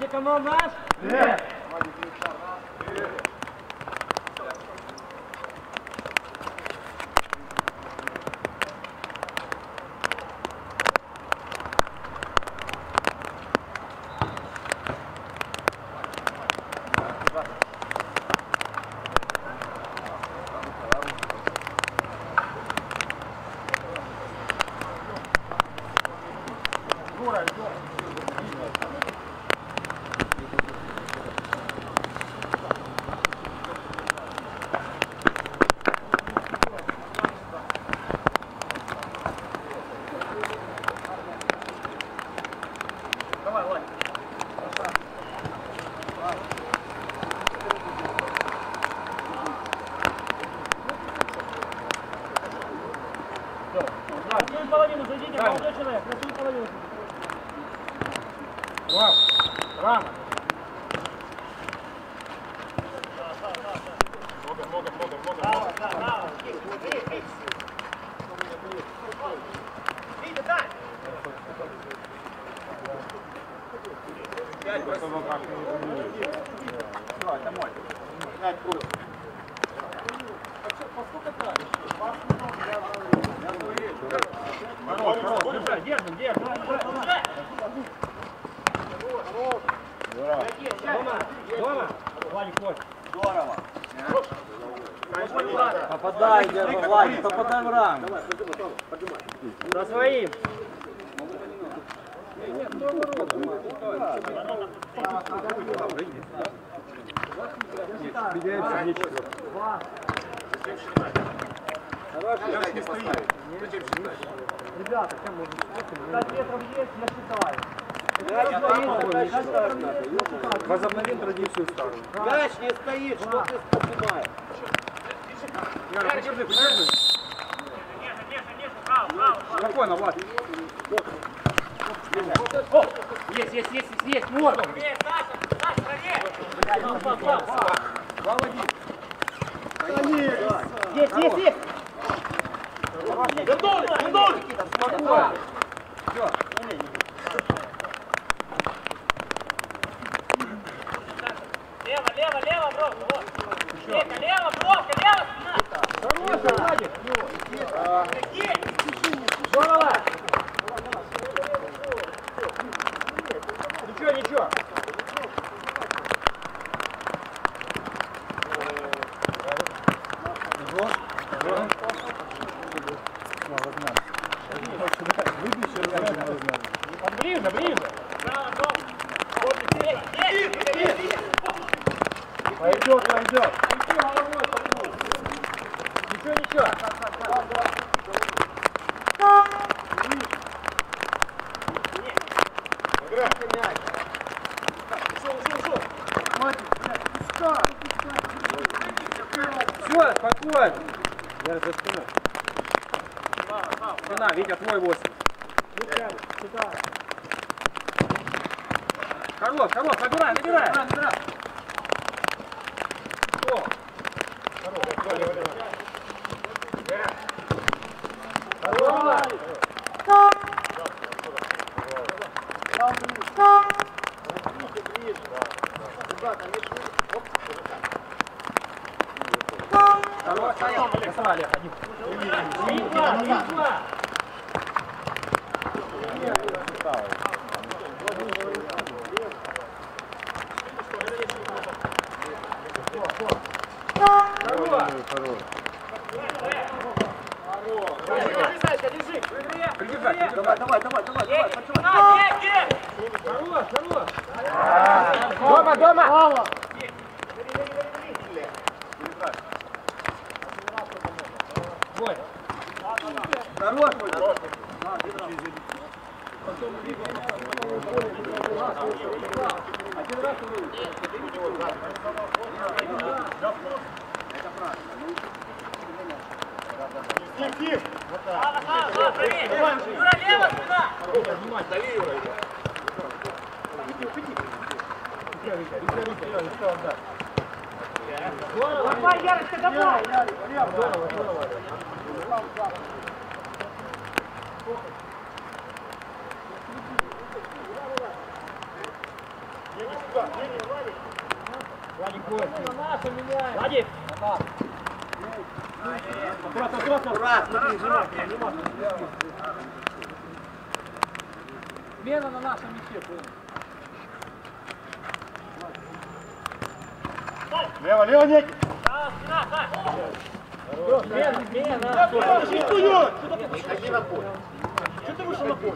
эконом наш? Нет. Половину зайдите, молодой человек, на свою половину. Вау, рано. Много. Браво. Видите, дай. Давай, домой. 5 круг. Поскольку так? Хорош, держим. Дома. Владик, хвост. Здорово. Попадай, Владик, попадай в рамку. За своим. Ребята, чем можно? 5 метров есть, я считаю. Возобновим традицию старую. Мяч не стоит, что ты поднимаешь? Яра, подержи. Спокойно, Влад. Есть, можно. Есть. Готовы! Спокойно. Все. Лево, бровка, вот. Лево, бровка, лево, спина. Хорошо, Владик. Здорово. Ничего. Ближе. Пойдет. Ничего. Все, спокойно. Я за спиной. Спина, Витя, твой 8. Хорош, набирай. О! Давай. Дома! Давай, Ярочка, давай! Владик! Смена на нашем мяче. Лево, лево, нет! Смена! Ходи на поле. Что ты вышел на поле?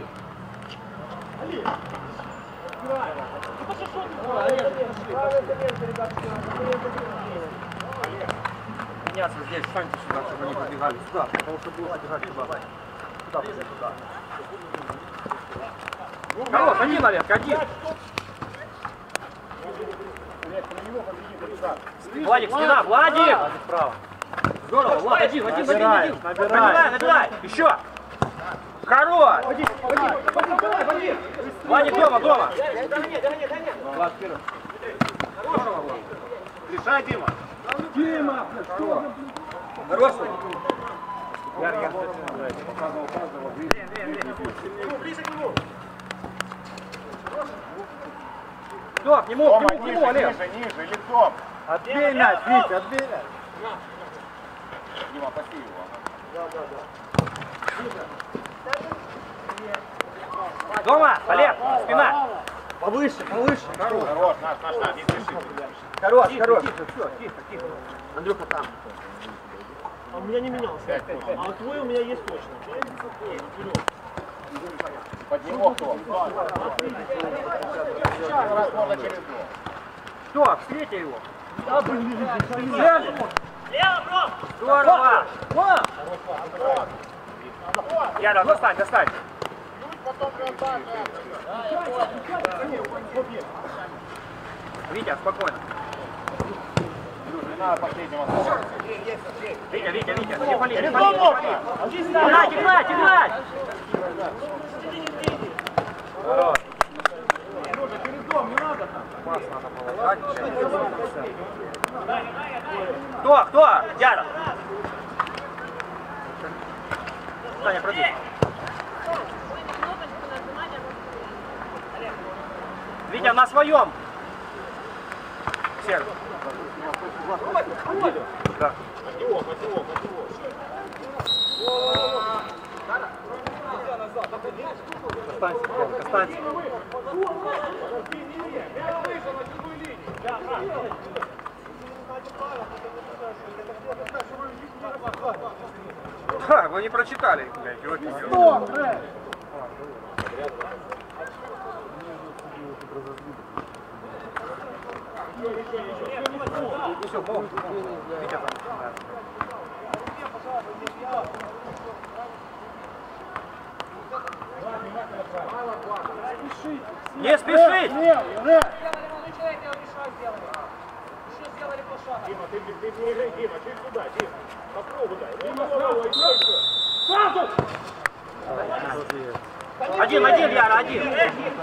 Меняться здесь, встаньте сюда, чтобы они побегали сюда, потому что будут бежать туда. Сюда, ближе туда. Хорош, один, Олег, один. Владик, спина, Владик! Справа. Здорово, Влад, один. Набирай. Набирай. Еще. Хорош. Владик, дома. Влад, вперед. Здорово, Влад. Решай, Дима. Дима, что? Хорош. Я Ближе к нему! Все, к нему, Олег. Ниже, лицом. Отбей мяч, Витя, отбей мяч. Дима, паси его. Дома, Олег, спина. Повыше. Хорош, наш, не спеши. Хорош. Тихо. Андрюха там. А у меня не менялся. А твой у меня есть точно. Под него кто? Раз можно через него. Все, в свете его. Лево, бро! Здорово. Яра, достань. Витя, спокойно. Не надо последнего. Витя, не пали. Играть! Хорош. Пас надо было дать. Кто? Яра. Таня, пробей. Витя, на своем. Серый. Да. Останься. Ха, вы не прочитали, блядь, чего ты делаешь? Все, мол. Витя там. Не спешить! Дима, ты не играй, Дима, чуть сюда, Дима. Попробуй дай. Сразу! Один, Яра, один.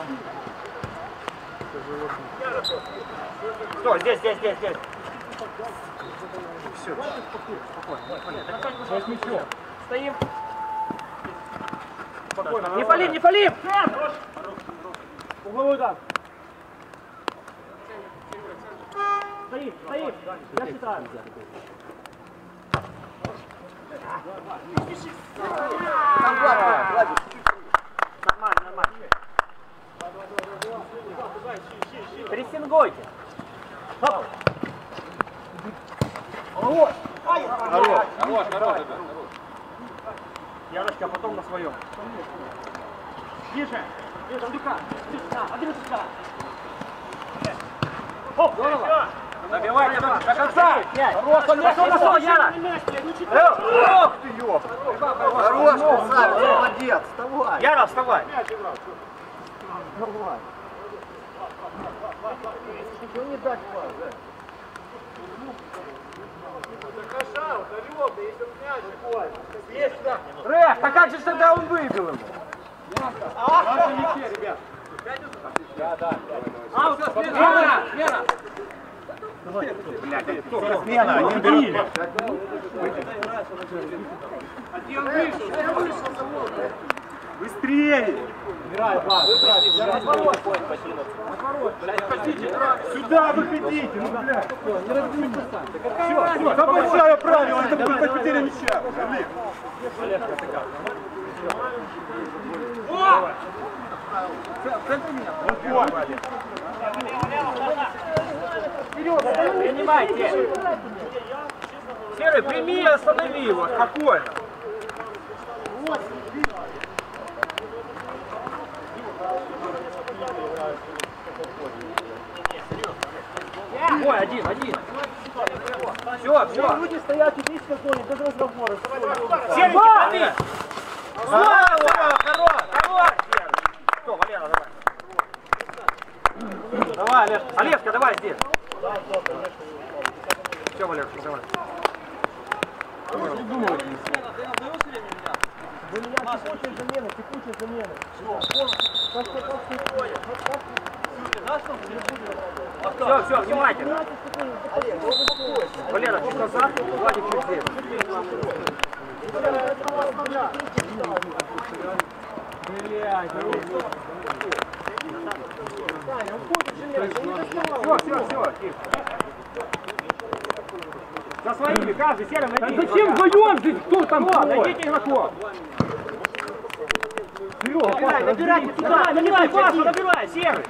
Что, здесь. Все, спокойно. Стоим. Спокойно. Не палим! Угловой удар. Стоим. Я считаю. Нормально. Прессингуйте. Хоп. Хорош. Яночка, а потом на своем. Ниже, Андрюха. Андрюха. Хоп, здорово. Набивайте до конца. Пошел, Яра. Ох ты, ёп! Хорош, красавец, молодец, вставай! Яра, вставай. Давай! Чего не дать пас, да? Закашал, Харёв, да если мяч, есть сюда! Рэх, а как же тогда он выбил его? Наши мячи, ребят! Да. А, вот смена! Смена, один берет. Один вышел, Быстрее! Сюда выходите, ну, блядь. Все, обожаю правила, это будет потеря мяча. Принимайте. Серый, прими и останови его. Спокойно. Ой, один. Все. Люди стоят и здесь в зоне, без разговора. Серый, не хорош, Серый. Все, Валера, давай. Давай, Олежка. Олежка, давай здесь. Все, Валерчик, давай. У меня текучая замена. Все, внимательно. Валера, чуть назад, Владик чуть здесь. Все, тихо. За своими, каждый, Серый, найди. Зачем вдвоем здесь? Кто там? Найдите игроков. Набирайте туда, Набирай, Паша, набирай, Серый.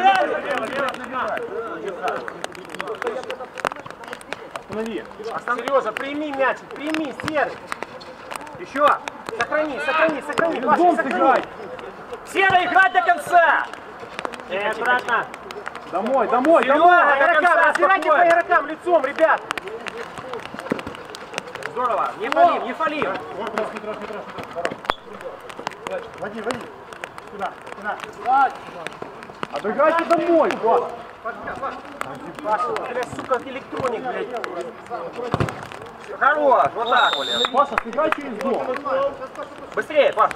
Останови. Сережа, прими мяч, прими, Серый. Еще. Сохрани, Дом Паша, сыграй. Серый, играть до конца. Аккуратно. Домой. Серега, до конца, разбирайте по спокойно. игрокам лицом, ребят. Здорово, не фалим. Води. Сюда. Отбегайте домой, Влад. Паша, ты, сука, электроник, блядь. Хорош, вот так, Валер. Паша, сыграй через дом. Быстрее, Паша.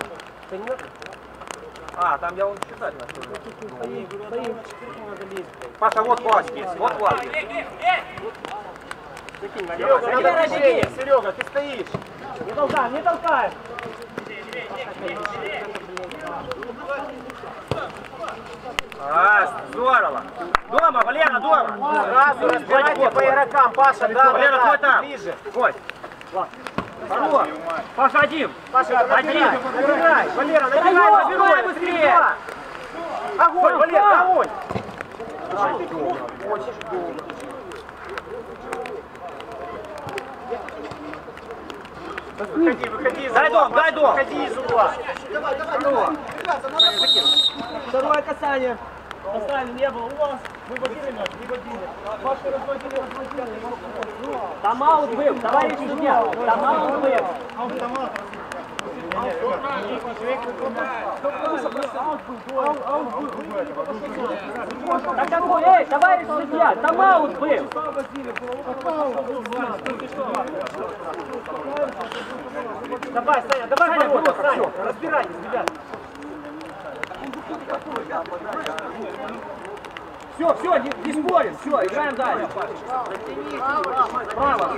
А, там я вон считать начал. Паша, вот Влад здесь, вот Влад. Серега, ты стоишь. Не толкай. Здорово. Дома, Валера, дома. Сразу разбирайте по игрокам, Паша, да, Валера, твой там. ближе. Ой. Хорош. Паша, один. Паша, набирай. Валера, Набирай набирай. быстрее. Огонь, Валера, огонь. Выходи из Дай угла. дом, дай дом. Выходи из угла. Второе касание. Поставили, не было у вас. Вы водили нас, не водили. Ваши разводили. Тайм-аут был, товарищ судья. Тайм-аут был. Так какой, эй, товарищ судья, тайм-аут был. Давай, Саня, давай ворота, Саня. Разбирайтесь, ребят. Все, не спорим, все, играем дальше. Право,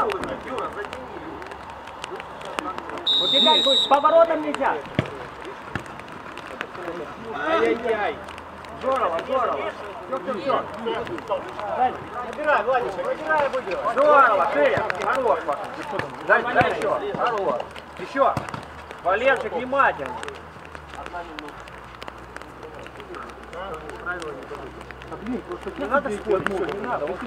вот с поворотом нельзя. Ай-яй-яй. Здорово. Все. Набирай, Владимир, набирай, выигрывай. Здорово, шире. Хорош, Паша. Дай еще. Хорош. Еще. Валерчик, внимательно. Не надо спорить, не надо. Он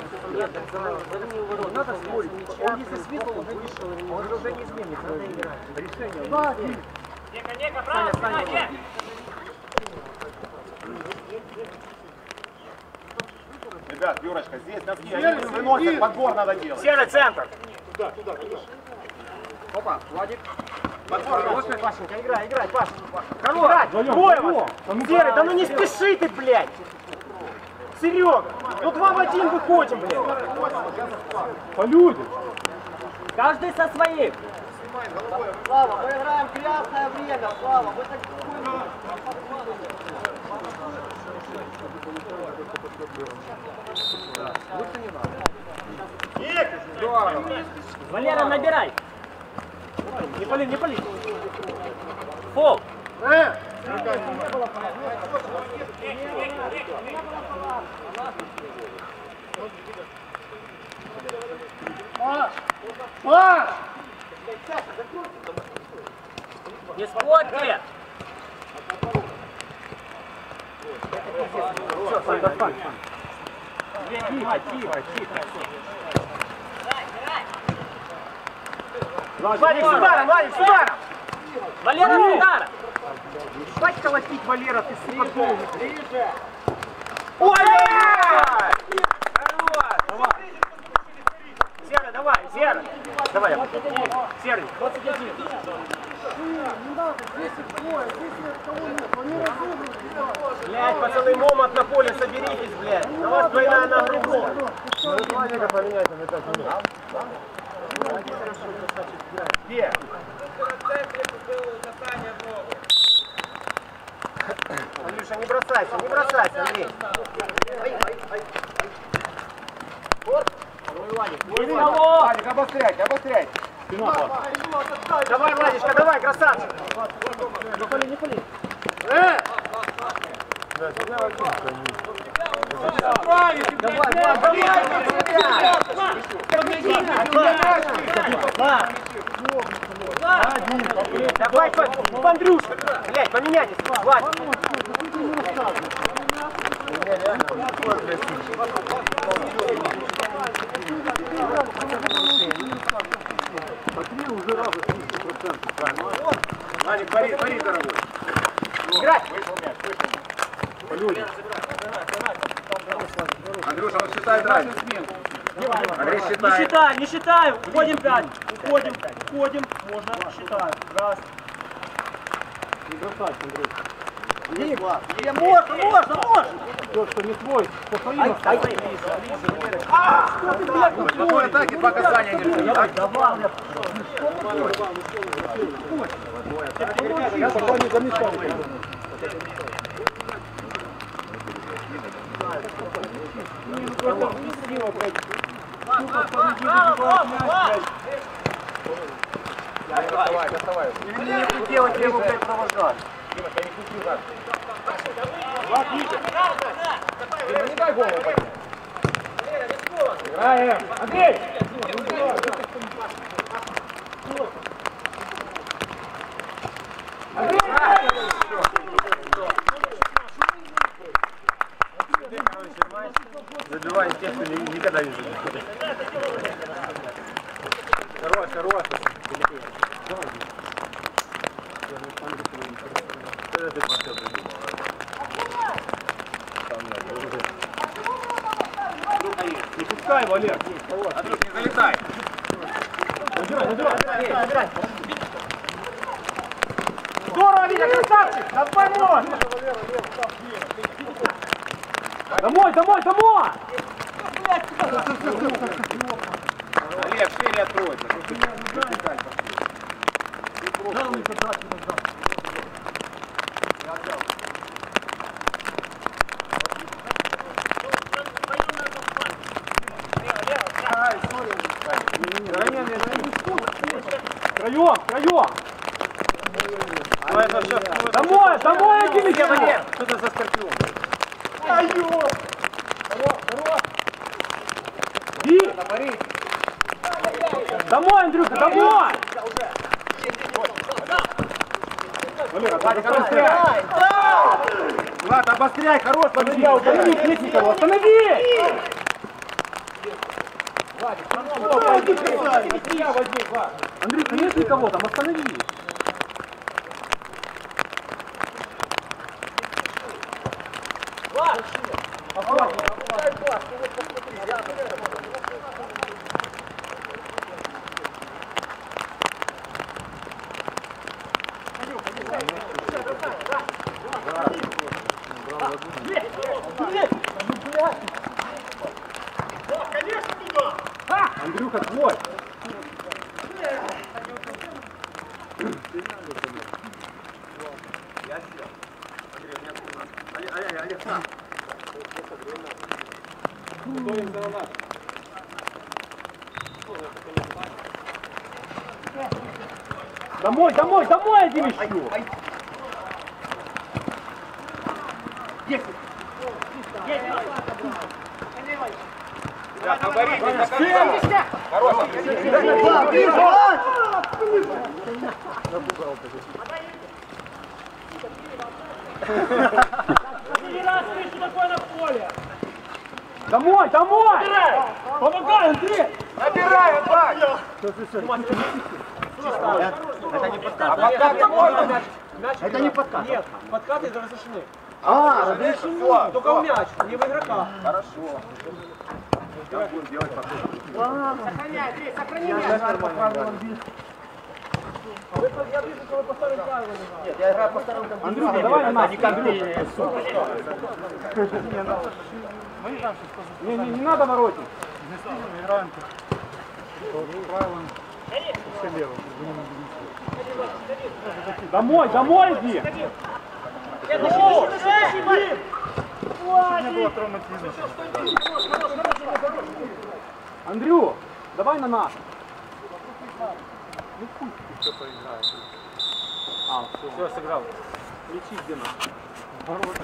надо спорить. Он если светло, он вышел, он уже не изменит. Решение. Нека, право, спина, нет. Ребят, Юрочка, здесь носки, они выносят, подбор надо делать. Серый центр. Туда. Опа, Владик. Подбор, Пашенька, играй, Паша. Хорош. Двое вас. Серый, да ну не спеши ты, блядь. Серега, ну 2 в 1 выходим, блядь. По людям. Каждый со своим. Слава, мы играем грязное время, Слава. Мы так Валера, набирай. не пали. Фол. Не сходки! Владик, с ударом, Владик, с ударом! Валера, с удара! Хватит колотить, Валера, ты сука долгий. Ой! Серый, давай, Серый. Давай, я Серый. Блядь, пацаны, момент на поле, соберитесь, блядь. На вас двойная нагрузка. Владика поменяйте на 5 минут. Где? Андрюша, не бросайся, Андрей. Владик, обостряйте, обостряйте. Давай, Владичка, давай, красавчик. Не пали. Давай, Андрюшка. Блядь, поменяйтесь, Владик. Владик, пари, дорогой. Играть. Андрюша, он считает ранее. Андрей считает. Не считаю. Уходим 5. Уходим. Можно, считаю. Раз. Можно. То, что не свой, по своим в одной атаке 2 касания не так? Я пока не замешал. Доставай. Не делать его, блядь, провожать. Не дай голову поднять. Играем. Андрей! Забиваем тех, кто никогда не живет. Хорош. Не пускай, Валер. Андрюх, не залетай. Набирай. Здорово, Витя, красавчик! Давай, можно! Домой! Олег, шире откройся. Троем! Домой, Валер! Что это за скорпион? Домой, Андрюха, домой! Влад, обостряй, хорош, подожди. Останови Плетникова, останови! Андрюха, нет никого там, останови! Андрюха, твой! Домой, Димищу! Последний раз ты что такое на поле? Домой, домой! Помогай, Андрей! Набирай, Бак! Это не подкат. А подкат можно? Это не подкат. Нет, подкаты разрешены. А, разрешено. Только в мяч, не в игрока. Хорошо. Сохраняй, Андрей, сохрани мяч. Я вижу, что вы поставили правила. Нет, я играю по второму там. Андрюха, давай на нас. Не как ты, сука. Не надо воротить. Мы играем по правилам. Все лево. Домой, домой иди. Не было травматизма. Андрю, давай на нас. Ну пусть кто поиграет. Все, сыграл. Лечи где нас. Ворота.